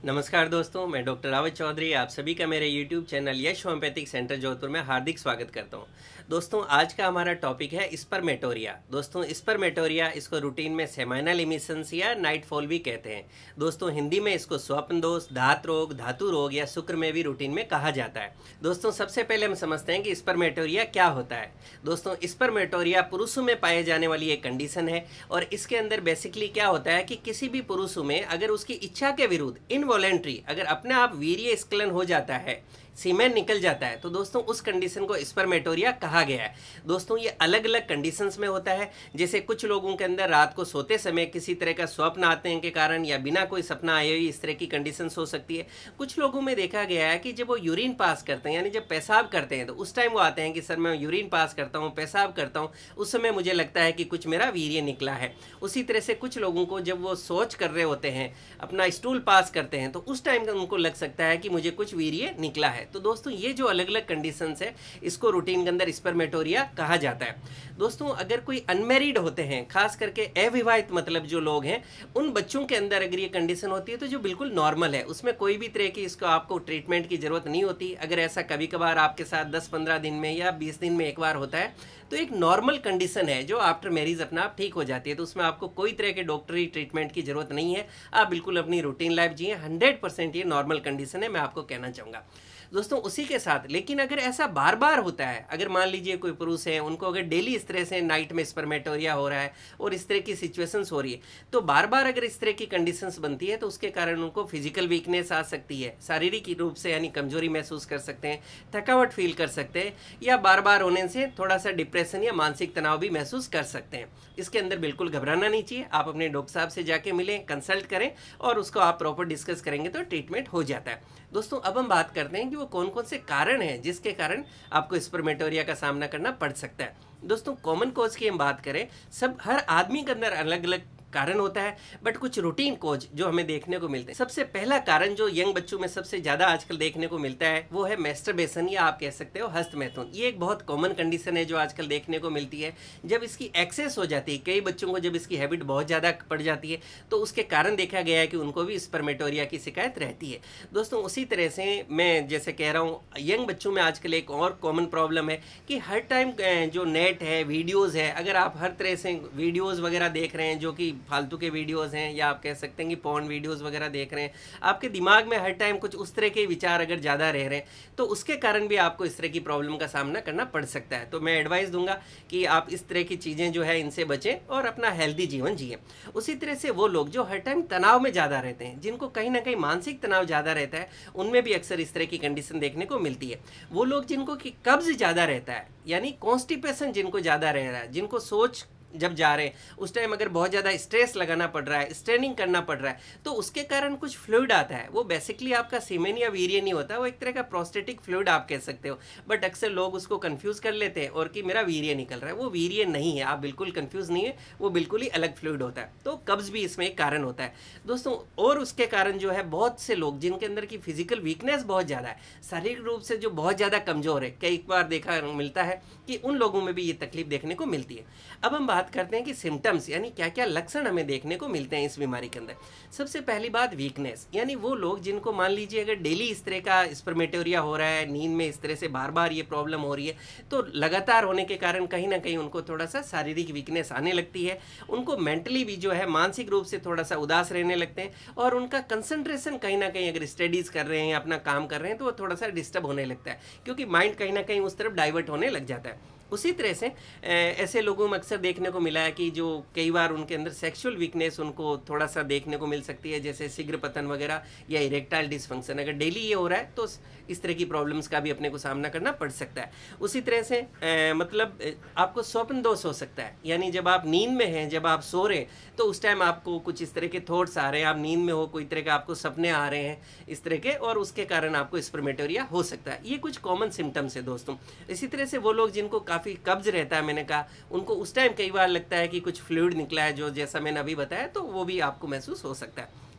नमस्कार दोस्तों, मैं डॉक्टर रावत चौधरी आप सभी का मेरे YouTube channel Yash homeopathic centre Jodhpur में हार्दिक स्वागत करता हूं। दोस्तों, आज का हमारा टॉपिक है स्पर्मेटोरिया। दोस्तों, स्पर्मेटोरिया इसको रूटीन में सेमाइनल इमिशंस या नाइटफॉल भी कहते हैं। दोस्तों, हिंदी में इसको स्वप्न दोष, धात रोग, धातु रोग या शुक्र में भी रूटीन में कहा जाता है। दोस्तों, सबसे पहले हम समझते हैं कि स्पर्मेटोरिया क्या होता है। दोस्तों, स्पर्मेटोरिया पुरुषों में पाए जाने वाली एक कंडीशन है और इसके अंदर बेसिकली क्या होता है कि किसी भी पुरुषों में अगर उसकी इच्छा के विरुद्ध इनवॉलेंट्री अगर अपने आप वीर्य स्खलन हो जाता है, सीमेन निकल जाता है, तो दोस्तों उस कंडीशन को स्पर्मेटोरिया कहा गया है। दोस्तों, ये अलग अलग कंडीशंस में होता है। जैसे कुछ लोगों के अंदर रात को सोते समय किसी तरह का स्वप्न आते हैं के कारण या बिना कोई सपना आए हुई इस तरह की कंडीशंस हो सकती है। कुछ लोगों में देखा गया है कि जब वो यूरिन पास करते हैं, यानी जब पेशाब करते हैं, तो उस टाइम वो आते हैं कि सर मैं यूरिन पास करता हूँ, पेशाब करता हूँ, उस समय मुझे लगता है कि कुछ मेरा वीर्य निकला है। उसी तरह से कुछ लोगों को जब वो शौच कर रहे होते हैं, अपना स्टूल पास करते हैं, तो उस टाइम उनको लग सकता है कि मुझे कुछ वीर्य निकला है। तो दोस्तों, ये जो अलग अलग कंडीशंस है, इसको रूटीन के अंदर स्पर्मेटोरिया कहा जाता है। दोस्तों, अगर कोई अनमैरिड होते हैं, खास करके अविवाहित मतलब जो लोग हैं, उन बच्चों के अंदर अगर ये कंडीशन होती है तो जो बिल्कुल नॉर्मल है, उसमें कोई भी तरह की इसको आपको ट्रीटमेंट की जरूरत नहीं होती। अगर ऐसा कभी कभार आपके साथ 10-15 दिन में या 20 दिन में एक बार होता है, तो एक नॉर्मल कंडीशन है जो आफ्टर मैरिज अपना आप ठीक हो जाती है। तो उसमें आपको कोई तरह के डॉक्टरी ट्रीटमेंट की जरूरत नहीं है। आप बिल्कुल अपनी रूटीन लाइफ जिए। 100% ये नॉर्मल कंडीशन है, मैं आपको कहना चाहूँगा। दोस्तों, उसी के साथ लेकिन अगर ऐसा बार बार होता है, अगर मान लीजिए कोई पुरुष है, उनको अगर डेली इस तरह से नाइट में स्पर्मेटोरिया हो रहा है और इस तरह की सिचुएशंस हो रही है, तो बार बार अगर इस तरह की कंडीशंस बनती है तो उसके कारण उनको फिजिकल वीकनेस आ सकती है, शारीरिक रूप से यानी कमजोरी महसूस कर सकते हैं, थकावट फील कर सकते हैं, या बार बार होने से थोड़ा सा डिप्रेशन या मानसिक तनाव भी महसूस कर सकते हैं। इसके अंदर बिल्कुल घबराना नहीं चाहिए। आप अपने डॉक्टर साहब से जाके मिलें, कंसल्ट करें और उसको आप प्रॉपर डिस्कस करेंगे तो ट्रीटमेंट हो जाता है। दोस्तों, अब हम बात करते हैं कि वो कौन कौन से कारण हैं जिसके कारण आपको स्पर्मेटोरिया का सामना करना पड़ सकता है। दोस्तों, कॉमन कॉज की हम बात करें, सब हर आदमी के अंदर अलग अलग कारण होता है, बट कुछ रूटीन कॉज जो हमें देखने को मिलते हैं। सबसे पहला कारण जो यंग बच्चों में सबसे ज्यादा आजकल देखने को मिलता है वो है मैस्टरबेशन, या आप कह सकते हो हस्तमैथुन। ये एक बहुत कॉमन कंडीशन है जो आजकल देखने को मिलती है। जब इसकी एक्सेस हो जाती है, कई बच्चों को जब इसकी हैबिट बहुत ज्यादा पड़ जाती है, तो उसके कारण देखा गया है कि उनको भी स्पर्मेटोरिया की शिकायत रहती है। दोस्तों, उसी तरह से मैं जैसे कह रहा हूँ, यंग बच्चों में आजकल एक और कॉमन प्रॉब्लम है कि हर टाइम जो नेट है, वीडियोज है, अगर आप हर तरह से वीडियोज वगैरह देख रहे हैं जो कि फालतू के वीडियोस हैं, या आप कह सकते हैं कि पॉर्न वीडियोस वगैरह देख रहे हैं, आपके दिमाग में हर टाइम कुछ उस तरह के विचार अगर ज़्यादा रह रहे हैं, तो उसके कारण भी आपको इस तरह की प्रॉब्लम का सामना करना पड़ सकता है। तो मैं एडवाइस दूंगा कि आप इस तरह की चीज़ें जो है इनसे बचें और अपना हेल्दी जीवन जिए। उसी तरह से वो लोग जो हर टाइम तनाव में ज़्यादा रहते हैं, जिनको कहीं ना कहीं मानसिक तनाव ज़्यादा रहता है, उनमें भी अक्सर इस तरह की कंडीशन देखने को मिलती है। वो लोग जिनको कि कब्ज ज़्यादा रहता है, यानी कॉन्स्टिपेशन जिनको ज़्यादा रह रहा है, जिनको सोच जब जा रहे हैं उस टाइम अगर बहुत ज़्यादा स्ट्रेस लगाना पड़ रहा है, स्ट्रेनिंग करना पड़ रहा है, तो उसके कारण कुछ फ्लूइड आता है। वो बेसिकली आपका सीमेन या वीर्य नहीं होता, वो एक तरह का प्रोस्टेटिक फ्लूइड आप कह सकते हो, बट अक्सर लोग उसको कंफ्यूज कर लेते हैं और कि मेरा वीर्य निकल रहा है। वो वीर्य नहीं है, आप बिल्कुल कंफ्यूज नहीं है, वो बिल्कुल ही अलग फ्लूइड होता है। तो कब्ज भी इसमें एक कारण होता है दोस्तों। और उसके कारण जो है बहुत से लोग जिनके अंदर की फिजिकल वीकनेस बहुत ज़्यादा है, शारीरिक रूप से जो बहुत ज़्यादा कमज़ोर है, कई बार देखा मिलता है कि उन लोगों में भी ये तकलीफ देखने को मिलती है। अब हम बात करते हैं कि सिम्टम्स यानी क्या क्या लक्षण हमें देखने को मिलते हैं इस बीमारी के अंदर। सबसे पहली बात वीकनेस, यानी वो लोग जिनको मान लीजिए अगर डेली इस तरह का स्पर्मेटोरिया हो रहा है, नींद में इस तरह से बार बार ये प्रॉब्लम हो रही है, तो लगातार होने के कारण कहीं ना कहीं उनको थोड़ा सा शारीरिक वीकनेस आने लगती है। उनको मेंटली भी जो है मानसिक रूप से थोड़ा सा उदास रहने लगते हैं और उनका कंसंट्रेशन कहीं ना कहीं अगर स्टडीज़ कर रहे हैं या अपना काम कर रहे हैं तो वो थोड़ा सा डिस्टर्ब होने लगता है, क्योंकि माइंड कहीं ना कहीं उस तरफ डाइवर्ट होने लग जाता है। उसी तरह से ऐसे लोगों में अक्सर देखने को मिला है कि जो कई बार उनके अंदर सेक्सुअल वीकनेस उनको थोड़ा सा देखने को मिल सकती है, जैसे शीघ्र पतन वगैरह या इरेक्टाइल डिसफंक्शन। अगर डेली ये हो रहा है तो इस तरह की प्रॉब्लम्स का भी अपने को सामना करना पड़ सकता है। उसी तरह से मतलब आपको स्वप्न दोष हो सकता है, यानी जब आप नींद में हैं, जब आप सो रहे हैं, तो उस टाइम आपको कुछ इस तरह के थॉट्स आ रहे हैं, आप नींद में हो, कोई तरह के आपको सपने आ रहे हैं इस तरह के, और उसके कारण आपको स्पर्मेटोरिया हो सकता है। ये कुछ कॉमन सिम्टम्स है दोस्तों। इसी तरह से वो लोग जिनको काफ़ी कब्ज रहता है, मैंने कहा, उनको उस टाइम कई बार लगता है कि कुछ फ्लूइड निकला है, जो जैसा मैंने अभी बताया, तो वो भी आपको महसूस हो सकता है।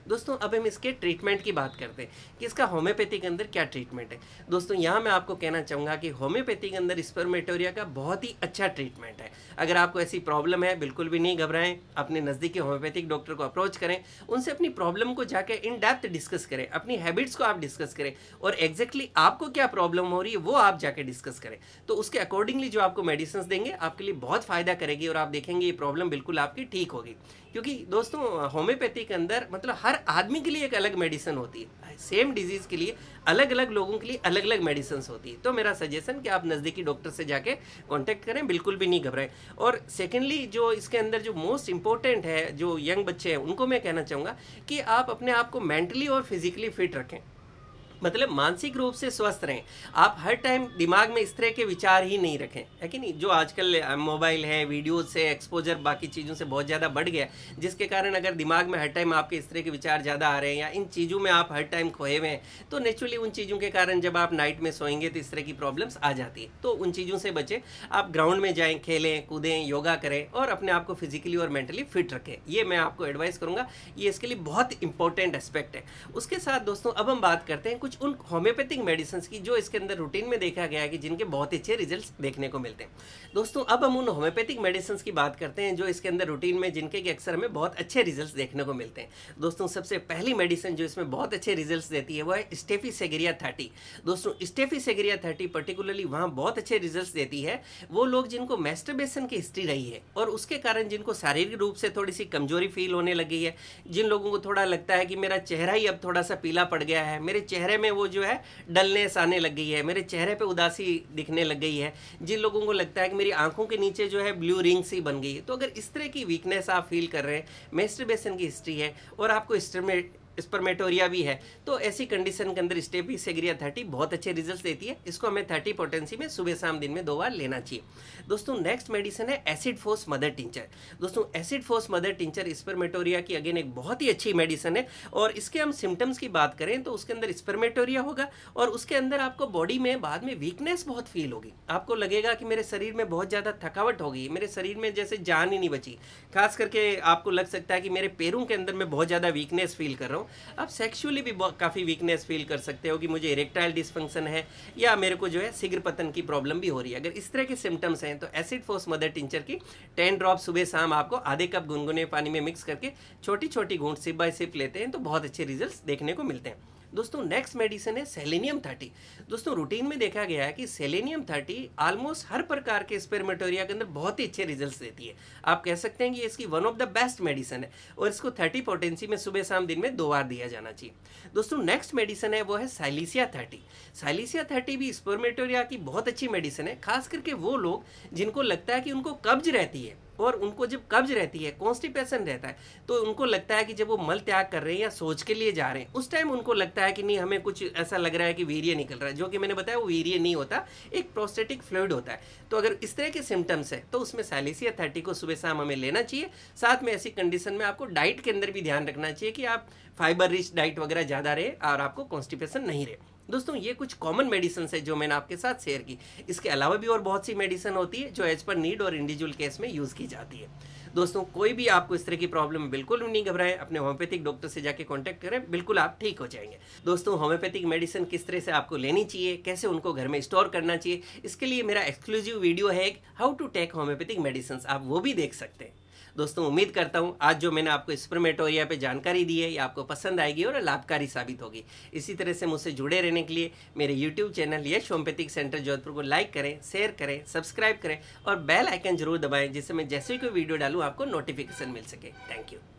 दोस्तों अब हम इसके ट्रीटमेंट की बात करते हैं कि इसका होम्योपैथी के अंदर क्या ट्रीटमेंट है। दोस्तों यहाँ मैं आपको कहना चाहूँगा कि होम्योपैथी के अंदर स्पर्मेटोरिया का बहुत ही अच्छा ट्रीटमेंट है। अगर आपको ऐसी प्रॉब्लम है बिल्कुल भी नहीं घबराएं, अपने नज़दीकी होम्योपैथिक डॉक्टर को अप्रोच करें, उनसे अपनी प्रॉब्लम को जाके इन डेप्थ डिस्कस करें, अपनी हैबिट्स को आप डिस्कस करें और एग्जैक्टली आपको क्या प्रॉब्लम हो रही है वो आप जाके डिस्कस करें। तो उसके अकॉर्डिंगली जो आपको मेडिसिन देंगे आपके लिए बहुत फ़ायदा करेगी और आप देखेंगे ये प्रॉब्लम बिल्कुल आपकी ठीक होगी। क्योंकि दोस्तों होम्योपैथी के अंदर मतलब हर आदमी के लिए एक अलग मेडिसिन होती है, सेम डिजीज़ के लिए अलग अलग लोगों के लिए अलग अलग मेडिसिन होती है। तो मेरा सजेशन कि आप नज़दीकी डॉक्टर से जाके कांटेक्ट करें, बिल्कुल भी नहीं घबराएं। और सेकेंडली जो इसके अंदर जो मोस्ट इंपॉर्टेंट है, जो यंग बच्चे हैं उनको मैं कहना चाहूँगा कि आप अपने आप को मेंटली और फिजिकली फिट रखें, मतलब मानसिक रूप से स्वस्थ रहें। आप हर टाइम दिमाग में इस तरह के विचार ही नहीं रखें, है कि नहीं। जो आजकल मोबाइल है, वीडियो से एक्सपोजर बाकी चीज़ों से बहुत ज़्यादा बढ़ गया, जिसके कारण अगर दिमाग में हर टाइम आपके इस तरह के विचार ज़्यादा आ रहे हैं या इन चीज़ों में आप हर टाइम खोए हुए हैं, तो नेचुरली उन चीज़ों के कारण जब आप नाइट में सोएंगे तो इस तरह की प्रॉब्लम्स आ जाती है। तो उन चीज़ों से बचें, आप ग्राउंड में जाएँ, खेलें कूदें, योगा करें और अपने आप को फिजिकली और मेंटली फिट रखें। ये मैं आपको एडवाइस करूँगा, ये इसके लिए बहुत इंपॉर्टेंट एस्पेक्ट है। उसके साथ दोस्तों अब हम बात करते हैं कुछ उन होम्योपैथिक मेडिसिन की जो इसके अंदर रूटीन में देखा गया है कि जिनके बहुत अच्छे रिजल्ट्स देखने को मिलते हैं। दोस्तों अब हम उन होम्योपैथिक मेडिसिन की बात करते हैं जो इसके अंदर रूटीन में जिनके कि अक्सर हमें बहुत अच्छे रिजल्ट्स देखने को मिलते हैं। दोस्तों सबसे पहली मेडिसिन जो इसमें बहुत अच्छे रिजल्ट्स देती है वो है स्टेफिसेग्रिया 30। दोस्तों स्टेफिसेग्रिया 30 पर्टिकुलरली वहाँ बहुत अच्छे रिजल्ट्स देती है वो लोग जिनको मैस्टरबेशन की हिस्ट्री रही है और उसके कारण जिनको शारीरिक रूप से थोड़ी सी कमजोरी फील होने लगी है, जिन लोगों को थोड़ा लगता है कि मेरा चेहरा ही अब थोड़ा सा पीला पड़ गया है, मेरे चेहरे में वो जो है डलनेस आने लग गई है, मेरे चेहरे पे उदासी दिखने लग गई है, जिन लोगों को लगता है कि मेरी आंखों के नीचे जो है ब्लू रिंग सी बन गई है, तो अगर इस तरह की वीकनेस आप फील कर रहे हैं, मैस्टरबेशन की हिस्ट्री है और आपको स्पर्मेटोरिया भी है, तो ऐसी कंडीशन के अंदर स्टेफिसेग्रिया 30 बहुत अच्छे रिजल्ट्स देती है। इसको हमें 30 पोटेंसी में सुबह शाम दिन में 2 बार लेना चाहिए। दोस्तों नेक्स्ट मेडिसिन है एसिड फोस मदर टिंचर। दोस्तों acid phos mother tincture spermatorrhoea की अगेन एक बहुत ही अच्छी मेडिसिन है और इसके हम सिम्टम्स की बात करें तो उसके अंदर स्पर्मेटोरिया होगा और उसके अंदर आपको बॉडी में बाद में वीकनेस बहुत फील होगी। आपको लगेगा कि मेरे शरीर में बहुत ज़्यादा थकावट हो गई, मेरे शरीर में जैसे जान ही नहीं बची। खास करके आपको लग सकता है कि मेरे पैरों के अंदर मैं बहुत ज़्यादा वीकनेस फील कर रहा हूँ। आप सेक्सुअली भी काफ़ी वीकनेस फील कर सकते हो कि मुझे इरेक्टाइल डिसफंक्शन है या मेरे को जो है शीघ्र पतन की प्रॉब्लम भी हो रही है। अगर इस तरह के सिम्टम्स हैं तो एसिड फोस मदर टिंचर की 10 ड्रॉप सुबह शाम आपको आधे कप गुनगुने पानी में मिक्स करके छोटी छोटी घूंट सिप बाय सिप लेते हैं तो बहुत अच्छे रिजल्ट्स देखने को मिलते हैं। दोस्तों नेक्स्ट मेडिसिन है सेलेनियम 30। दोस्तों रूटीन में देखा गया है कि सेलेनियम 30 ऑलमोस्ट हर प्रकार के स्पर्मेटोरिया के अंदर बहुत ही अच्छे रिजल्ट्स देती है। आप कह सकते हैं कि इसकी one of the best medicine है और इसको 30 पोटेंसी में सुबह शाम दिन में 2 बार दिया जाना चाहिए। दोस्तों नेक्स्ट मेडिसिन है वो है साइलिसिया 30। साइलिसिया 30 भी स्पर्मेटोरिया की बहुत अच्छी मेडिसिन है, खास करके वो लोग जिनको लगता है कि उनको कब्ज रहती है और उनको जब कब्ज रहती है, कॉन्स्टिपेशन रहता है, तो उनको लगता है कि जब वो मल त्याग कर रहे हैं या सोच के लिए जा रहे हैं उस टाइम उनको लगता है कि नहीं हमें कुछ ऐसा लग रहा है कि वीर्य निकल रहा है, जो कि मैंने बताया वो वीर्य नहीं होता, एक प्रोस्टेटिक फ्लूइड होता है। तो अगर इस तरह के सिम्टम्स है तो उसमें साइलिसिया 30 को सुबह शाम हमें लेना चाहिए। साथ में ऐसी कंडीशन में आपको डाइट के अंदर भी ध्यान रखना चाहिए कि आप फाइबर रिच डाइट वगैरह ज़्यादा रहे और आपको कॉन्स्टिपेशन नहीं रहे। दोस्तों ये कुछ कॉमन मेडिसिन है जो मैंने आपके साथ शेयर की। इसके अलावा भी और बहुत सी मेडिसिन होती है जो एज पर नीड और इंडिविजुअल केस में यूज़ की जाती है। दोस्तों कोई भी आपको इस तरह की प्रॉब्लम बिल्कुल नहीं घबराएं, अपने होम्योपैथिक डॉक्टर से जाके कांटेक्ट करें, बिल्कुल आप ठीक हो जाएंगे। दोस्तों होम्योपैथिक मेडिसिन किस तरह से आपको लेनी चाहिए, कैसे उनको घर में स्टोर करना चाहिए, इसके लिए मेरा एक्सक्लूसिव वीडियो है how to take homeopathic medicine, आप वो भी देख सकते हैं। दोस्तों उम्मीद करता हूँ आज जो मैंने आपको स्पर्मेटोरिया पे जानकारी दी है ये आपको पसंद आएगी और लाभकारी साबित होगी। इसी तरह से मुझसे जुड़े रहने के लिए मेरे YouTube channel Yash homeopathic centre Jodhpur को लाइक करें, शेयर करें, सब्सक्राइब करें और बेल आइकन जरूर दबाएं जिससे मैं जैसे ही कोई वीडियो डालूँ आपको नोटिफिकेशन मिल सके। Thank you.